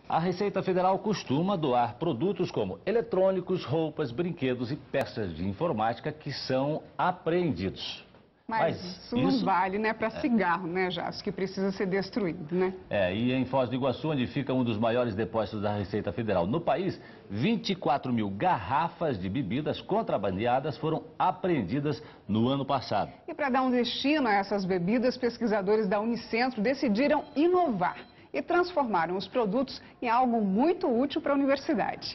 A Receita Federal costuma doar produtos como eletrônicos, roupas, brinquedos e peças de informática que são apreendidos. Mas isso não vale, né, para cigarro, né, Jássio, que precisa ser destruído, né? E em Foz do Iguaçu, onde fica um dos maiores depósitos da Receita Federal no país, 24 mil garrafas de bebidas contrabandeadas foram apreendidas no ano passado. E para dar um destino a essas bebidas, pesquisadores da Unicentro decidiram inovar e transformaram os produtos em algo muito útil para a universidade.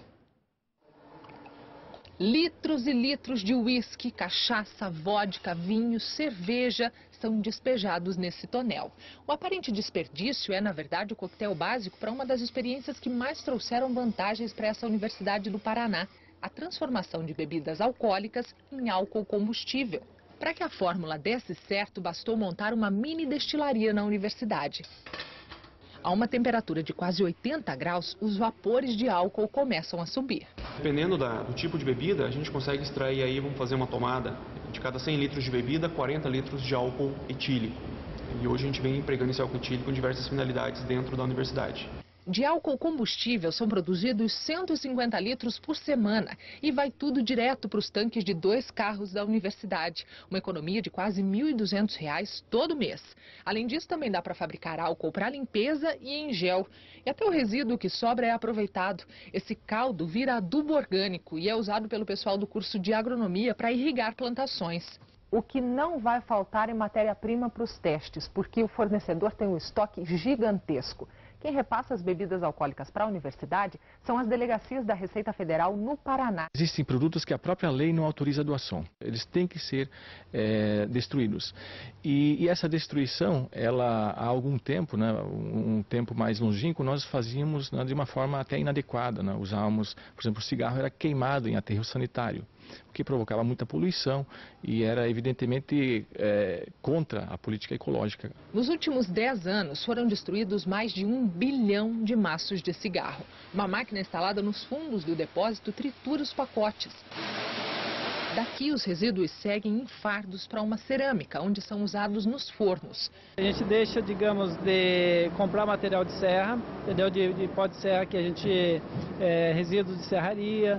Litros e litros de uísque, cachaça, vodka, vinho, cerveja são despejados nesse tonel. O aparente desperdício é, na verdade, o coquetel básico para uma das experiências que mais trouxeram vantagens para essa Universidade do Paraná: a transformação de bebidas alcoólicas em álcool combustível. Para que a fórmula desse certo, bastou montar uma mini destilaria na universidade. A uma temperatura de quase 80 graus, os vapores de álcool começam a subir. Dependendo do tipo de bebida, a gente consegue extrair aí, vamos fazer uma tomada, de cada 100 litros de bebida, 40 litros de álcool etílico. E hoje a gente vem empregando esse álcool etílico em diversas finalidades dentro da universidade. De álcool combustível são produzidos 150 litros por semana e vai tudo direto para os tanques de 2 carros da universidade. Uma economia de quase R$ 1.200 todo mês. Além disso, também dá para fabricar álcool para limpeza e em gel. E até o resíduo que sobra é aproveitado. Esse caldo vira adubo orgânico e é usado pelo pessoal do curso de agronomia para irrigar plantações. O que não vai faltar é matéria-prima para os testes, porque o fornecedor tem um estoque gigantesco. Quem repassa as bebidas alcoólicas para a universidade são as delegacias da Receita Federal no Paraná. Existem produtos que a própria lei não autoriza a doação. Eles têm que ser destruídos. E essa destruição, ela, há algum tempo, né, um tempo mais longínquo, nós fazíamos, né, de uma forma até inadequada. Né? Usávamos, por exemplo, o cigarro era queimado em aterro sanitário, o que provocava muita poluição e era evidentemente contra a política ecológica. Nos últimos 10 anos foram destruídos mais de 1 bilhão de maços de cigarro. Uma máquina instalada nos fundos do depósito tritura os pacotes. Daqui os resíduos seguem em fardos para uma cerâmica, onde são usados nos fornos. A gente deixa, digamos, de comprar material de serra, entendeu? De pó de serra que a gente, resíduos de serraria,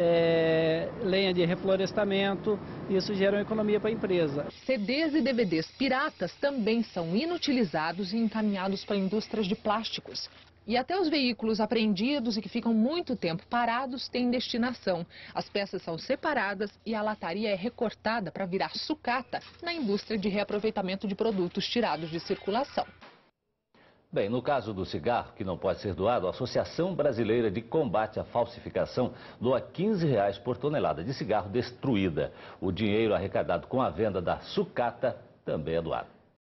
lenha de reflorestamento, isso gera uma economia para a empresa. CDs e DVDs piratas também são inutilizados e encaminhados para indústrias de plásticos. E até os veículos apreendidos e que ficam muito tempo parados têm destinação. As peças são separadas e a lataria é recortada para virar sucata na indústria de reaproveitamento de produtos tirados de circulação. Bem, no caso do cigarro, que não pode ser doado, a Associação Brasileira de Combate à Falsificação doa R$ 15 por tonelada de cigarro destruída. O dinheiro arrecadado com a venda da sucata também é doado.